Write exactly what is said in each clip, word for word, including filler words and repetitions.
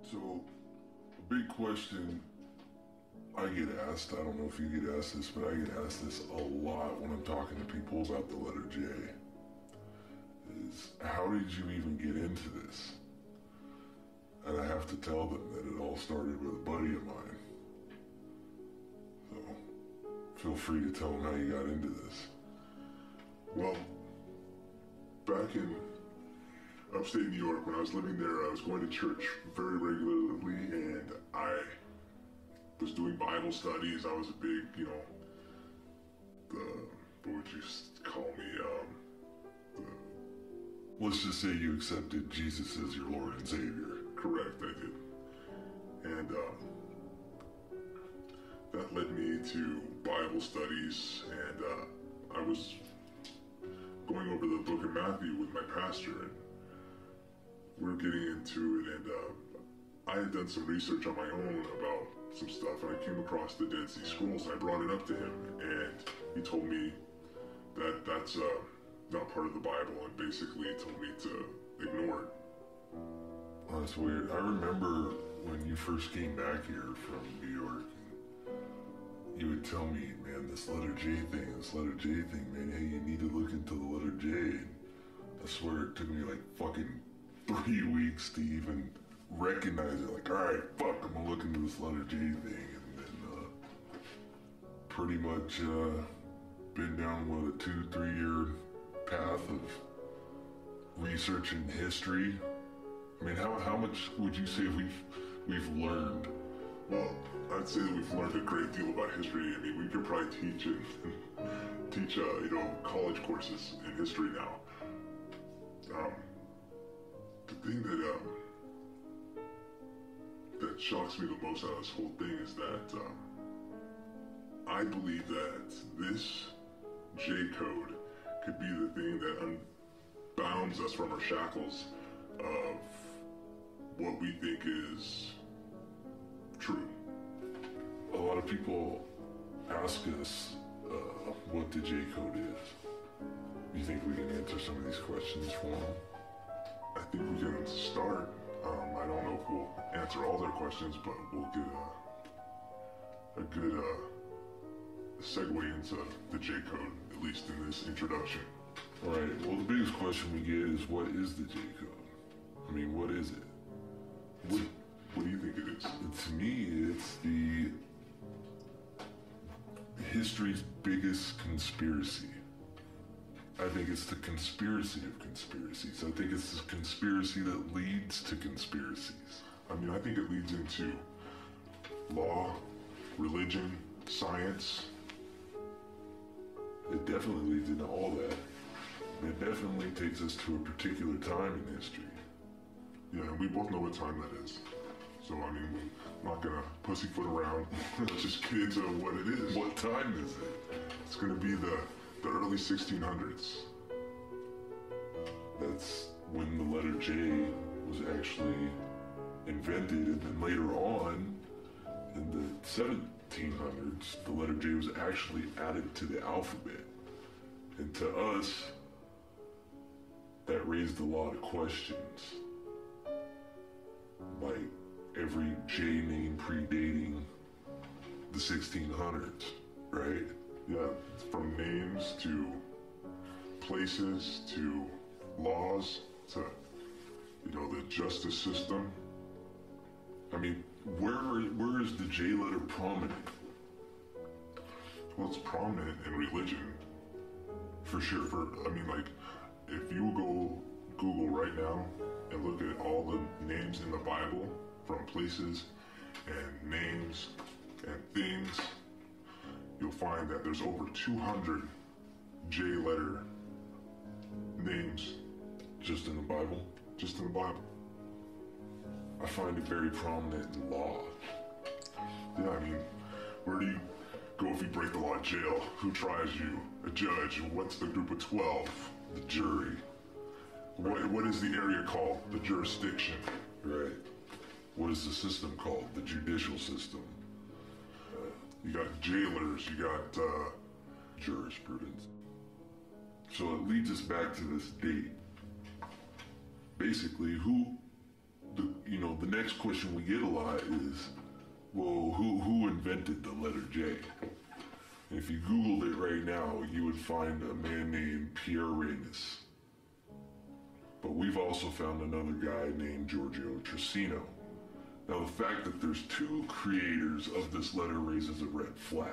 So, a big question I get asked, I don't know if you get asked this, but I get asked this a lot when I'm talking to people about the letter J, is how did you even get into this? And I have to tell them that it all started with a buddy of mine. So, feel free to tell them how you got into this. Well, back in upstate New York, when I was living there, I was going to church very regularly, and I was doing Bible studies. I was a big, you know, the, what would you call me, um, the... Let's just say you accepted Jesus as your Lord and Savior. Correct, I did. And uh, that led me to Bible studies, and uh, I was going over the book of Matthew with my pastor, and we were getting into it, and uh, I had done some research on my own about some stuff, and I came across the Dead Sea Scrolls, and I brought it up to him, and he told me that that's uh, not part of the Bible, and basically he told me to ignore it. Oh, that's weird. I remember when you first came back here from New York, you would tell me, man, this letter J thing, this letter J thing, man, hey, you need to look into the letter J. And I swear it took me like fucking three weeks to even recognize it. Like, all right, fuck, I'm gonna look into this letter J thing. And then uh, pretty much uh, been down with a two, three year path of researching history. I mean, how how much would you say we've we've learned? Well, I'd say that we've learned a great deal about history. I mean, we could probably teach it, teach uh, you know, college courses in history now. Um, the thing that um, that shocks me the most out of this whole thing is that um, I believe that this J code could be the thing that unbounds us from our shackles of what we think is true. A lot of people ask us uh, what the J code is. You think we can answer some of these questions for them? I think we can start. Um, I don't know if we'll answer all their questions, but we'll get a, a good uh, segue into the J code, at least in this introduction. All right, well, the biggest question we get is, what is the J code? I mean, what is it? What, what do you think it is? To me, it's the history's biggest conspiracy. I think it's the conspiracy of conspiracies. I think it's the conspiracy that leads to conspiracies. I mean, I think it leads into law, religion, science. It definitely leads into all that. It definitely takes us to a particular time in history. Yeah, and we both know what time that is. So, I mean, we're not gonna pussyfoot around. Let's just get into what it is. What time is it? It's gonna be the, the early sixteen hundreds. That's when the letter J was actually invented, and then later on, in the seventeen hundreds, the letter J was actually added to the alphabet. And to us, that raised a lot of questions. Like every J name predating the sixteen hundreds, right? Yeah, from names to places to laws to, you know, the justice system. I mean, where where is the J letter prominent? Well, it's prominent in religion, for sure. For I mean, like, if you go Google right now and look at all the names in the Bible, from places and names and things, you'll find that there's over two hundred J letter names Just in the Bible? just in the Bible. I find it very prominent in law. Yeah, I mean, where do you go if you break the law? Jail. Who tries you? A judge. What's the group of twelve? The jury. What What is the area called? The jurisdiction. Right. What is the system called? The judicial system. You got jailers. You got uh, Jurisprudence. So it leads us back to this date. Basically, who the, you know, the next question we get a lot is, well, who, who invented the letter J? And if you Googled it right now, you would find a man named Pierre Ramus. But we've also found another guy named Giorgio Trissino. Now, the fact that there's two creators of this letter raises a red flag.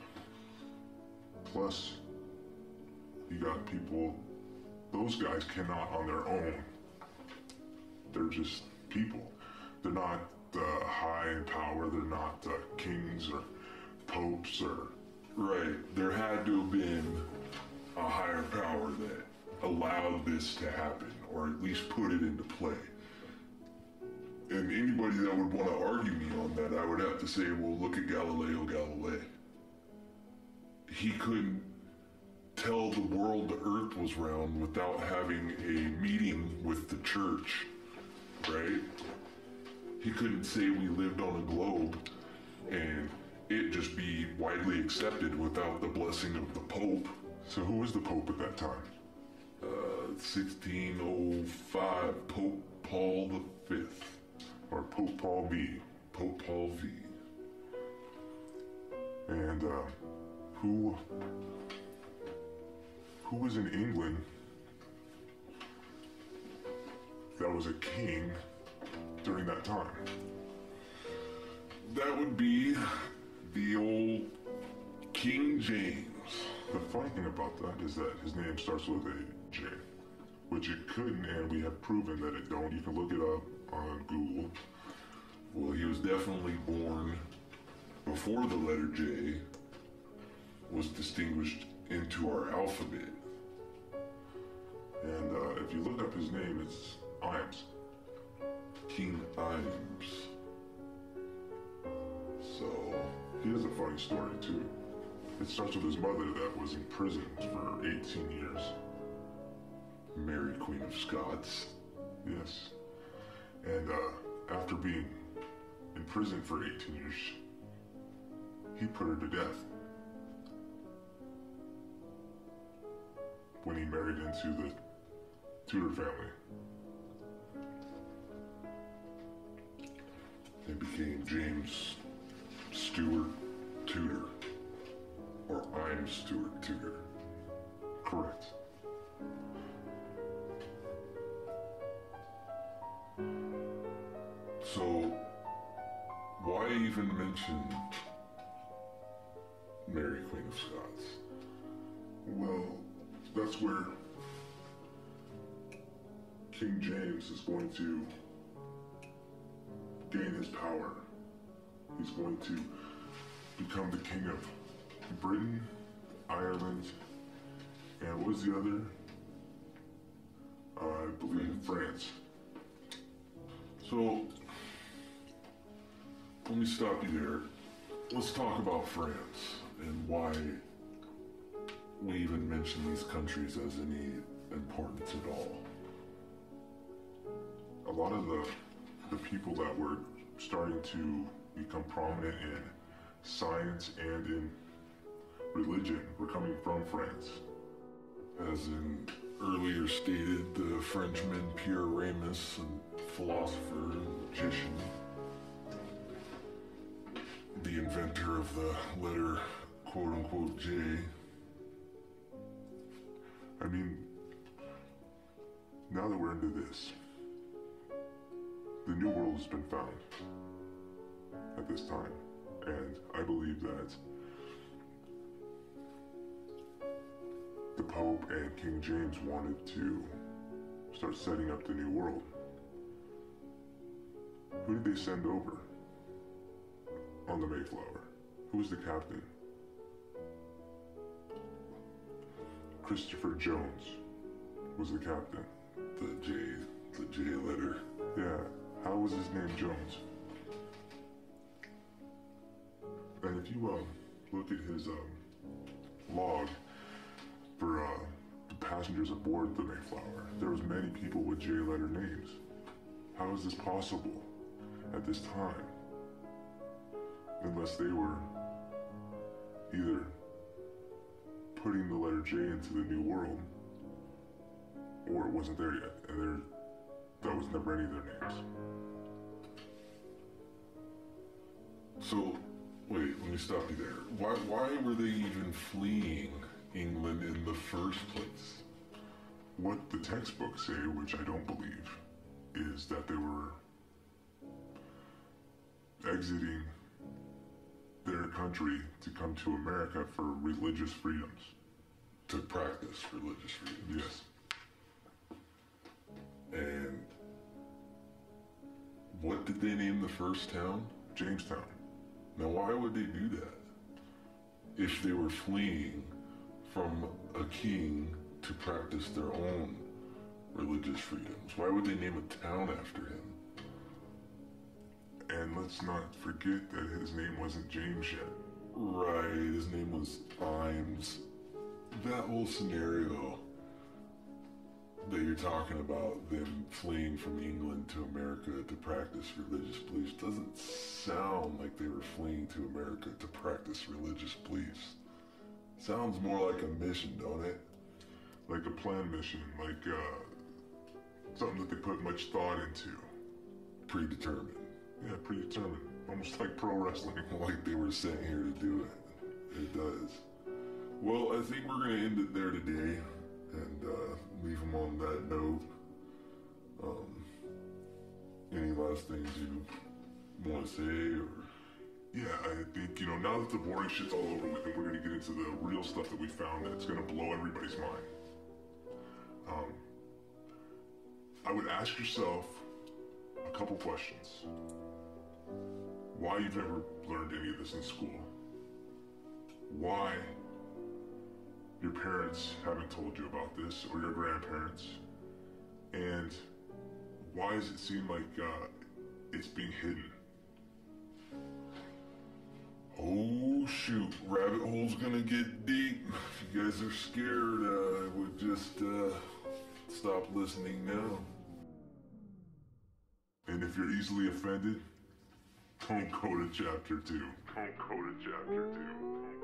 Plus, you got people, those guys cannot on their own. They're just people. They're not uh, high in power. They're not uh, kings or popes or... Right. There had to have been a higher power that allowed this to happen, or at least put it into play. And anybody that would want to argue me on that, I would have to say, well, look at Galileo Galilei. He couldn't tell the world the earth was round without having a meeting with the church, right? He couldn't say we lived on a globe and it just be widely accepted without the blessing of the Pope. So who was the Pope at that time? Uh, sixteen oh five, Pope Paul the Fifth. Or Pope Paul V. Pope Paul V. And, uh, who... Who was in England that was a king during that time? That would be the old King James. The funny thing about that is that his name starts with a J, which it couldn't, and we have proven that it don't. You can look it up on Google. Well, he was definitely born before the letter J was distinguished into our alphabet. And uh, if you look up his name, it's Imes. King Imes. So... He has a funny story, too. It starts with his mother that was imprisoned for eighteen years. Mary, Queen of Scots. Yes. And uh, after being in prison for eighteen years, he put her to death when he married into the Tudor family. It became James Stewart Tudor, or I'm Stewart Tudor. Correct. So, why even mention Mary, Queen of Scots? Well, that's where King James is going to gain his power. He's going to become the king of Britain, Ireland, and what was the other? Uh, I believe France. So, let me stop you there. Let's talk about France and why we even mention these countries as any importance at all. A lot of the the people that were starting to become prominent in science and in religion were coming from France. As in earlier stated, the Frenchman Pierre Ramus, a philosopher and magician, the inventor of the letter quote-unquote J. I mean, now that we're into this, the New World has been found at this time, and I believe that the Pope and King James wanted to start setting up the New World. Who did they send over on the Mayflower? Who was the captain? Christopher Jones was the captain. The J, the J letter. Yeah, how was his name Jones? And if you um, look at his um, log for uh, the passengers aboard the Mayflower, there was many people with J letter names. How is this possible at this time? Unless they were either putting the letter J into the New World, or it wasn't there yet, and there, that was never any of their names. So, wait, let me stop you there. Why, why were they even fleeing England in the first place? What the textbooks say, which I don't believe, is that they were exiting their country to come to America for religious freedoms. To practice religious freedoms. Yes. And what did they name the first town? Jamestown. Now, why would they do that? If they were fleeing from a king to practice their own religious freedoms, why would they name a town after him? And let's not forget that his name wasn't James yet. Right, his name was Imes. That whole scenario that you're talking about, them fleeing from England to America to practice religious beliefs, doesn't sound like they were fleeing to America to practice religious beliefs. Sounds more like a mission, don't it? Like a planned mission, like uh, something that they put much thought into. Predetermined. Yeah, predetermined. Almost like pro wrestling. Like they were sent here to do it. It does. Well, I think we're going to end it there today and uh, leave them on that note. Um, any last things you want to say? Or yeah, I think, you know, now that the boring shit's all over with, and we're going to get into the real stuff that we found that's going to blow everybody's mind. Um, I would ask yourself a couple questions. Why you've never learned any of this in school? Why your parents haven't told you about this, or your grandparents? And why does it seem like uh, it's being hidden? oh shoot, rabbit hole's gonna get deep. If you guys are scared, uh, I would just uh, stop listening now. And if you're easily offended, don't go to chapter two. Don't go to chapter two.